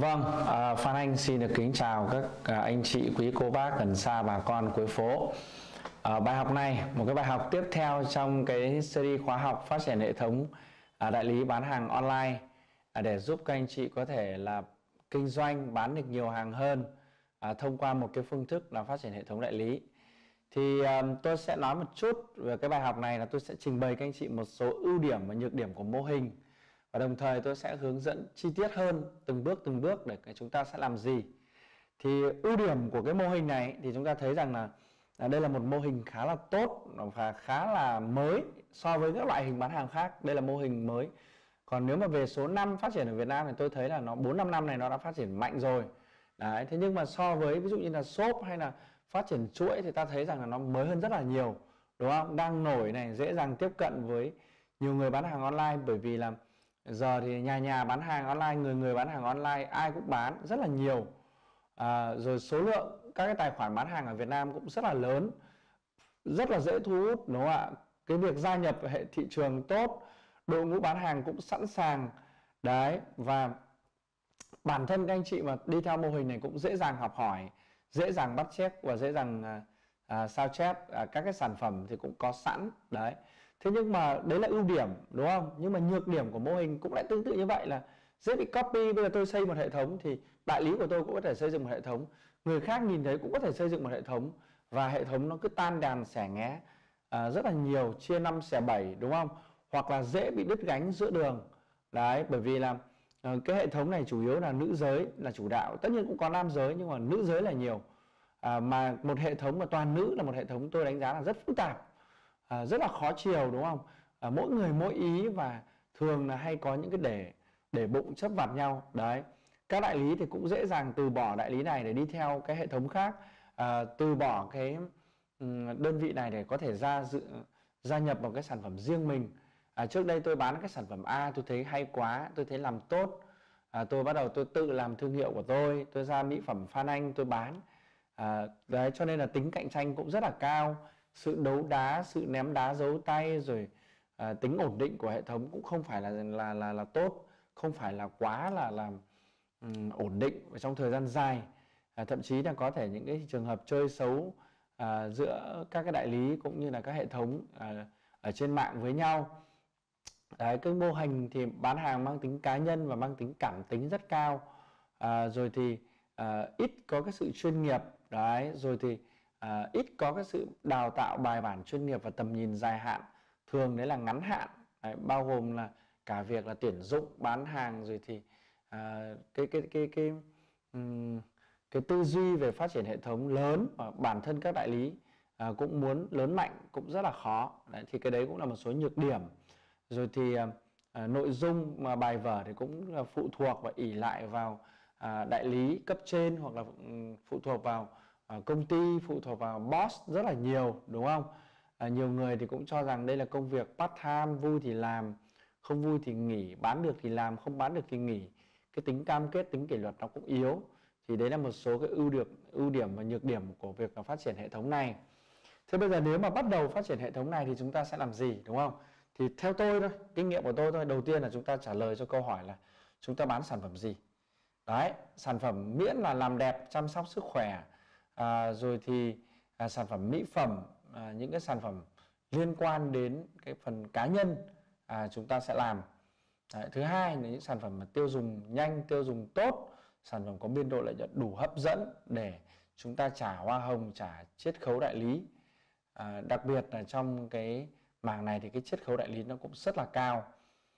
Vâng, Phan Anh xin được kính chào các anh chị, quý cô bác gần xa, bà con cuối phố. Bài học này, một cái bài học tiếp theo trong cái series khóa học phát triển hệ thống đại lý bán hàng online để giúp các anh chị có thể là kinh doanh bán được nhiều hàng hơn thông qua một cái phương thức là phát triển hệ thống đại lý. Thì tôi sẽ nói một chút về cái bài học này, là tôi sẽ trình bày các anh chị một số ưu điểm và nhược điểm của mô hình. Và đồng thời tôi sẽ hướng dẫn chi tiết hơn từng bước để chúng ta sẽ làm gì. Thì ưu điểm của cái mô hình này thì chúng ta thấy rằng là đây là một mô hình khá là tốt và khá là mới so với các loại hình bán hàng khác. Đây là mô hình mới. Còn nếu mà về số năm phát triển ở Việt Nam thì tôi thấy là nó 4-5 năm này nó đã phát triển mạnh rồi. Đấy, thế nhưng mà so với ví dụ như là shop hay là phát triển chuỗi thì ta thấy rằng là nó mới hơn rất là nhiều, đúng không? Đang nổi này, dễ dàng tiếp cận với nhiều người bán hàng online, bởi vì là giờ thì nhà bán hàng online, người bán hàng online ai cũng bán rất là nhiều. Rồi số lượng các cái tài khoản bán hàng ở Việt Nam cũng rất là lớn, rất là dễ thu hút, đúng không ạ? Cái việc gia nhập hệ thị trường tốt, đội ngũ bán hàng cũng sẵn sàng. Đấy, và bản thân các anh chị mà đi theo mô hình này cũng dễ dàng học hỏi, dễ dàng bắt chép và dễ dàng sao chép các cái sản phẩm thì cũng có sẵn. Đấy, thế nhưng mà đấy là ưu điểm, đúng không? Nhưng mà nhược điểm của mô hình cũng lại tương tự như vậy, là dễ bị copy. Bây giờ tôi xây một hệ thống thì đại lý của tôi cũng có thể xây dựng một hệ thống, người khác nhìn thấy cũng có thể xây dựng một hệ thống, và hệ thống nó cứ tan đàn xẻ nghé rất là nhiều, chia 5 xẻ 7, đúng không? Hoặc là dễ bị đứt gánh giữa đường. Đấy, bởi vì là cái hệ thống này chủ yếu là nữ giới là chủ đạo, tất nhiên cũng có nam giới nhưng mà nữ giới là nhiều. Mà một hệ thống mà toàn nữ là một hệ thống tôi đánh giá là rất phức tạp, rất là khó chiều, đúng không? Mỗi người mỗi ý và thường là hay có những cái để bụng chấp vặt nhau. Đấy, các đại lý thì cũng dễ dàng từ bỏ đại lý này để đi theo cái hệ thống khác, từ bỏ cái đơn vị này để có thể gia nhập vào cái sản phẩm riêng mình. Trước đây tôi bán cái sản phẩm A, tôi thấy hay quá, tôi thấy làm tốt, tôi bắt đầu tôi tự làm thương hiệu của tôi ra mỹ phẩm Phan Anh tôi bán. Đấy, cho nên là tính cạnh tranh cũng rất là cao, sự đấu đá, sự ném đá giấu tay, rồi tính ổn định của hệ thống cũng không phải là tốt, không phải là quá là ổn định trong thời gian dài. Thậm chí là có thể những cái trường hợp chơi xấu giữa các cái đại lý cũng như là các hệ thống ở trên mạng với nhau. Đấy, cái mô hình thì bán hàng mang tính cá nhân và mang tính cảm tính rất cao. Rồi thì ít có cái sự chuyên nghiệp. Đấy, rồi thì ít có cái sự đào tạo bài bản chuyên nghiệp và tầm nhìn dài hạn, thường đấy là ngắn hạn. Đấy, bao gồm là cả việc là tuyển dụng, bán hàng, rồi thì cái tư duy về phát triển hệ thống lớn, và bản thân các đại lý cũng muốn lớn mạnh cũng rất là khó. Đấy, thì cái đấy cũng là một số nhược điểm. Rồi thì nội dung mà bài vở thì cũng là phụ thuộc và ỷ lại vào đại lý cấp trên, hoặc là phụ thuộc vào công ty, phụ thuộc vào boss rất là nhiều, đúng không? Nhiều người thì cũng cho rằng đây là công việc part time, vui thì làm, không vui thì nghỉ, bán được thì làm, không bán được thì nghỉ. Cái tính cam kết, tính kỷ luật nó cũng yếu. Thì đấy là một số cái ưu điểm và nhược điểm của việc phát triển hệ thống này. Thế bây giờ nếu mà bắt đầu phát triển hệ thống này thì chúng ta sẽ làm gì, đúng không? Thì theo tôi thôi, kinh nghiệm của tôi thôi, đầu tiên là chúng ta trả lời cho câu hỏi là chúng ta bán sản phẩm gì. Đấy, sản phẩm miễn là làm đẹp, chăm sóc sức khỏe, rồi thì sản phẩm mỹ phẩm, những cái sản phẩm liên quan đến cái phần cá nhân chúng ta sẽ làm. Đấy, thứ hai là những sản phẩm mà tiêu dùng nhanh, tiêu dùng tốt, sản phẩm có biên độ lợi nhuận đủ hấp dẫn để chúng ta trả hoa hồng, trả chiết khấu đại lý. Đặc biệt là trong cái mảng này thì cái chiết khấu đại lý nó cũng rất là cao.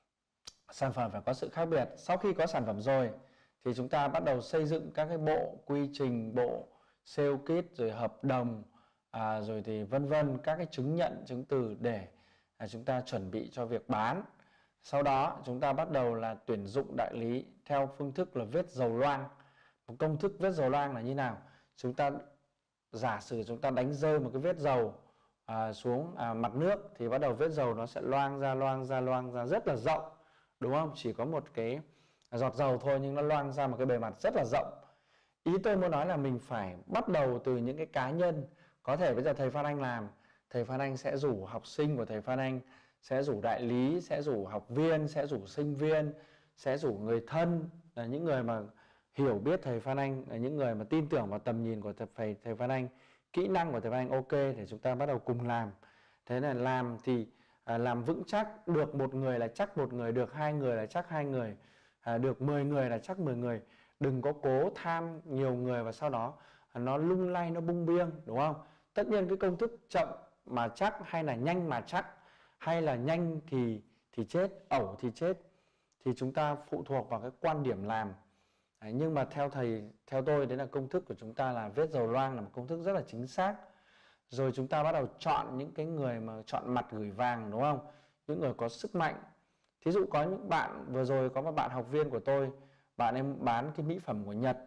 Sản phẩm phải có sự khác biệt. Sau khi có sản phẩm rồi thì chúng ta bắt đầu xây dựng các cái bộ quy trình, bộ sale kit, rồi hợp đồng, rồi thì vân vân, các cái chứng nhận, chứng từ để chúng ta chuẩn bị cho việc bán. Sau đó chúng ta bắt đầu là tuyển dụng đại lý theo phương thức là vết dầu loang. Một công thức vết dầu loang là như nào? Chúng ta giả sử chúng ta đánh rơi một cái vết dầu xuống mặt nước thì bắt đầu vết dầu nó sẽ loang ra rất là rộng, đúng không? Chỉ có một cái giọt dầu thôi nhưng nó loang ra một cái bề mặt rất là rộng. Ý tôi muốn nói là mình phải bắt đầu từ những cái cá nhân. Có thể bây giờ thầy Phan Anh làm, thầy Phan Anh sẽ rủ học sinh của thầy Phan Anh, sẽ rủ đại lý, sẽ rủ học viên, sẽ rủ sinh viên, sẽ rủ người thân, là những người mà hiểu biết thầy Phan Anh, những người mà tin tưởng vào tầm nhìn của thầy Phan Anh, kỹ năng của thầy Phan Anh ok, để chúng ta bắt đầu cùng làm. Thế là làm thì làm vững chắc, được một người là chắc một người, được 2 người là chắc 2 người, được 10 người là chắc 10 người. Đừng có cố tham nhiều người và sau đó nó lung lay, nó bung biêng, đúng không? Tất nhiên cái công thức chậm mà chắc, hay là nhanh mà chắc, hay là nhanh thì chết, ẩu thì chết, thì chúng ta phụ thuộc vào cái quan điểm làm. Đấy, nhưng mà theo tôi, đấy là công thức của chúng ta là vết dầu loang, là một công thức rất là chính xác. Rồi chúng ta bắt đầu chọn những cái người mà chọn mặt gửi vàng, đúng không? Những người có sức mạnh. Thí dụ có những bạn, vừa rồi có một bạn học viên của tôi, bạn ấy bán cái mỹ phẩm của Nhật.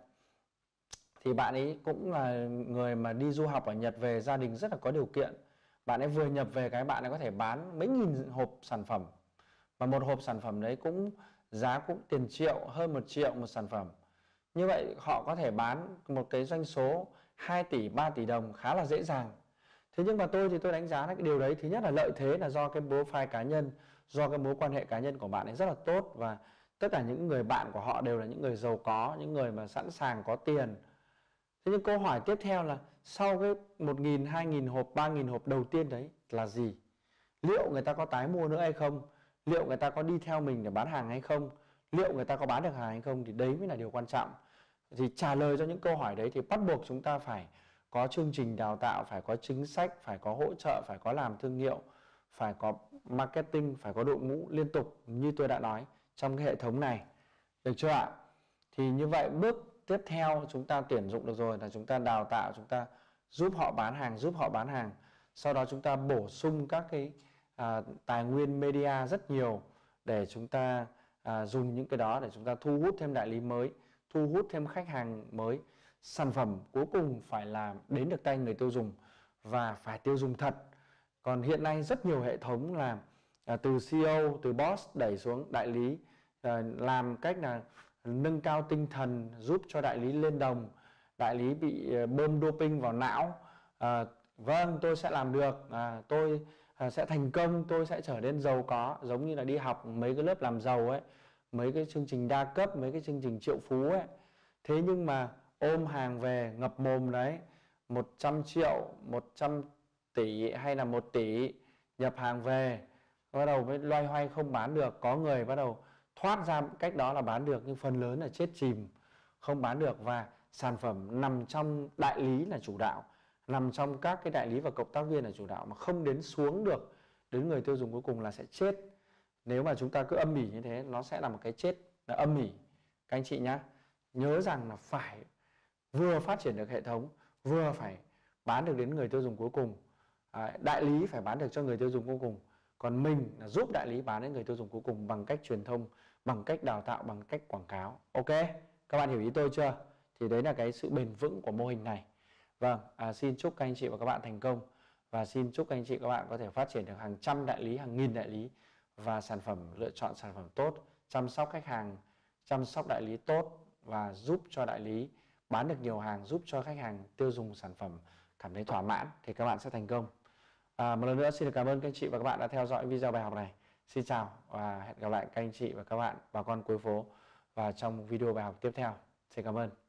Thì bạn ấy cũng là người mà đi du học ở Nhật về, gia đình rất là có điều kiện. Bạn ấy vừa nhập về cái bạn ấy có thể bán mấy nghìn hộp sản phẩm. Và một hộp sản phẩm đấy cũng giá cũng tiền triệu, hơn 1 triệu một sản phẩm. Như vậy họ có thể bán một cái doanh số 2 tỷ, 3 tỷ đồng khá là dễ dàng. Thế nhưng mà tôi đánh giá là cái điều đấy, thứ nhất là lợi thế là do cái profile cá nhân, do cái mối quan hệ cá nhân của bạn ấy rất là tốt, và tất cả những người bạn của họ đều là những người giàu có, những người mà sẵn sàng có tiền. Thế nhưng câu hỏi tiếp theo là sau cái 1.000, 2.000 hộp, 3.000 hộp đầu tiên đấy là gì? Liệu người ta có tái mua nữa hay không? Liệu người ta có đi theo mình để bán hàng hay không? Liệu người ta có bán được hàng hay không? Thì đấy mới là điều quan trọng. Thì trả lời cho những câu hỏi đấy thì bắt buộc chúng ta phải có chương trình đào tạo, phải có chính sách, phải có hỗ trợ, phải có làm thương hiệu, phải có marketing, phải có đội ngũ liên tục như tôi đã nói trong cái hệ thống này. Được chưa ạ? Thì như vậy bước tiếp theo chúng ta tuyển dụng được rồi, là chúng ta đào tạo, chúng ta giúp họ bán hàng. Sau đó chúng ta bổ sung các cái tài nguyên media rất nhiều để chúng ta dùng những cái đó để chúng ta thu hút thêm đại lý mới, thu hút thêm khách hàng mới. Sản phẩm cuối cùng phải là đến được tay người tiêu dùng và phải tiêu dùng thật. Còn hiện nay rất nhiều hệ thống là từ CEO, từ boss đẩy xuống đại lý, làm cách là nâng cao tinh thần, giúp cho đại lý lên đồng, đại lý bị bơm doping vào não. Vâng, tôi sẽ làm được, tôi sẽ thành công, tôi sẽ trở nên giàu có, giống như là đi học mấy cái lớp làm giàu ấy, mấy cái chương trình đa cấp, mấy cái chương trình triệu phú ấy. Thế nhưng mà ôm hàng về ngập mồm đấy, 100 triệu, 100 tỷ hay là 1 tỷ nhập hàng về, bắt đầu mới loay hoay không bán được. Có người bắt đầu thoát ra cách đó là bán được, nhưng phần lớn là chết chìm, không bán được. Và sản phẩm nằm trong đại lý là chủ đạo, nằm trong các cái đại lý và cộng tác viên là chủ đạo, mà không đến xuống được đến người tiêu dùng cuối cùng là sẽ chết. Nếu mà chúng ta cứ âm ỉ như thế, nó sẽ là một cái chết là âm ỉ. Các anh chị nhá, nhớ rằng là phải vừa phát triển được hệ thống, vừa phải bán được đến người tiêu dùng cuối cùng. Đại lý phải bán được cho người tiêu dùng cuối cùng, còn mình là giúp đại lý bán đến người tiêu dùng cuối cùng bằng cách truyền thông, bằng cách đào tạo, bằng cách quảng cáo. Ok, các bạn hiểu ý tôi chưa? Thì đấy là cái sự bền vững của mô hình này. Vâng, xin chúc các anh chị và các bạn thành công, và xin chúc các anh chị và các bạn có thể phát triển được hàng trăm đại lý, hàng nghìn đại lý, và lựa chọn sản phẩm tốt, chăm sóc khách hàng, chăm sóc đại lý tốt, và giúp cho đại lý bán được nhiều hàng, giúp cho khách hàng tiêu dùng sản phẩm cảm thấy thỏa mãn, thì các bạn sẽ thành công. Một lần nữa xin được cảm ơn các anh chị và các bạn đã theo dõi video bài học này. Xin chào và hẹn gặp lại các anh chị và các bạn, bà con cuối phố, và trong video bài học tiếp theo. Xin cảm ơn.